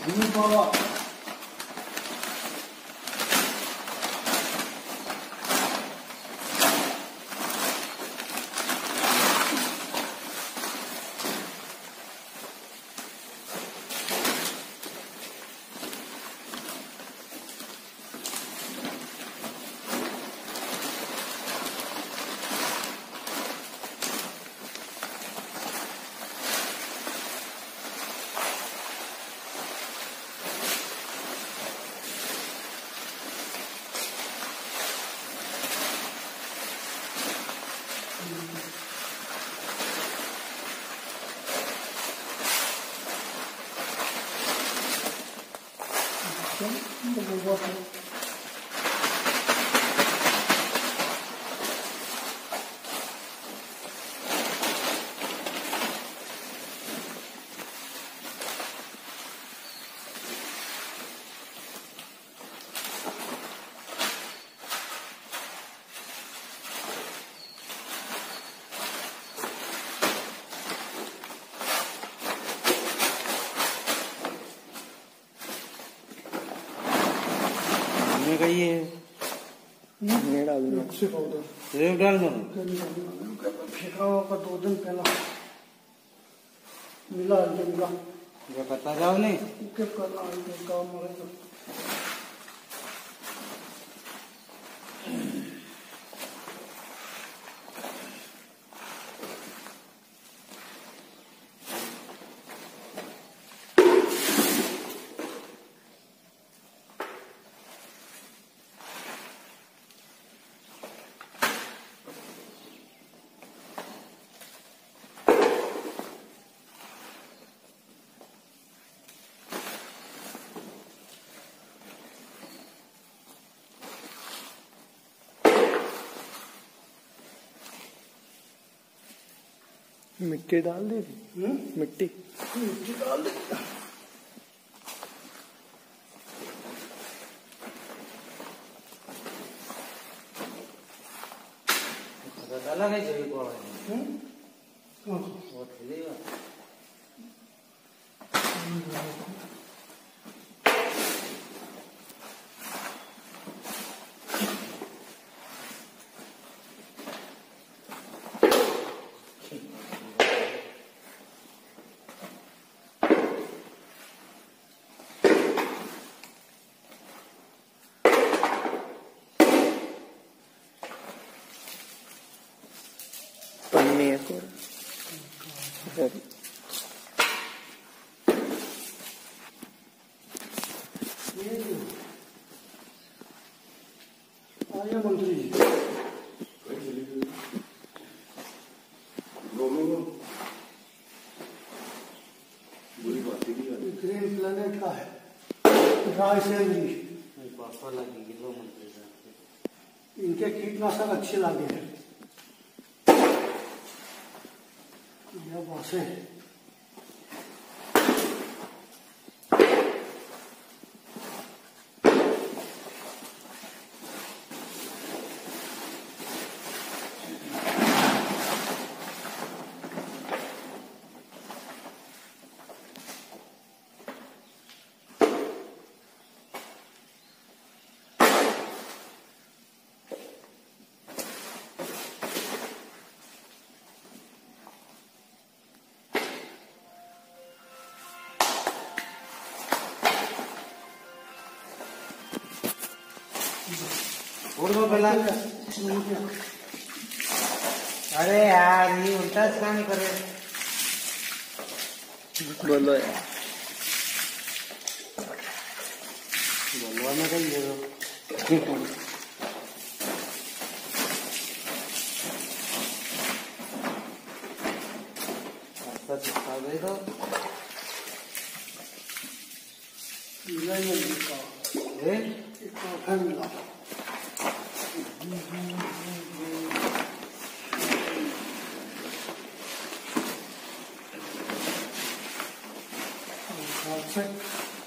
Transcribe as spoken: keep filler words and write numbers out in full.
이거 이거 का ये ये डाल दो मिक्सी पाउडर रेव डाल दो फेंका होगा दो दिन पहला मिला के मिला जो करता जाओ नहीं क्या करना है काम मरेगा मिट्टी डाल दे मिट्टी मिट्टी डाल दे डाला नहीं चाहिए को वो ठेलेगा पन्नी है पूरा आया मंत्री जी ग्रीन प्लेनेट का है रायसेन इनके कीटनाशक अच्छे लगे हैं बॉस है उड़ दो पहला अरे यार ये उल्टा काम करे बोलो यार बोलवा में कहीं दे दो अच्छा चिपका दे दो मिला ही नहीं का ए एक मिला अच्छा